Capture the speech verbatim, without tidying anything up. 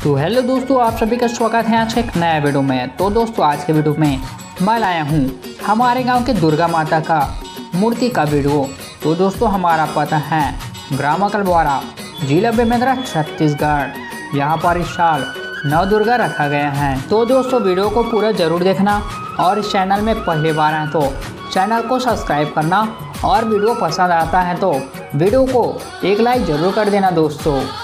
तो हेलो दोस्तों, आप सभी का स्वागत है आज के एक नया वीडियो में। तो दोस्तों आज के वीडियो में मैं लाया हूँ हमारे गांव के दुर्गा माता का मूर्ति का वीडियो। तो दोस्तों हमारा पता है ग्राम कलवारा, जिला बेमेंद्रा, छत्तीसगढ़। यहाँ पर इस साल नौ दुर्गा रखा गया है। तो दोस्तों वीडियो को पूरा जरूर देखना और इस चैनल में पहली बार हैं तो चैनल को सब्सक्राइब करना और वीडियो पसंद आता है तो वीडियो को एक लाइक जरूर कर देना दोस्तों।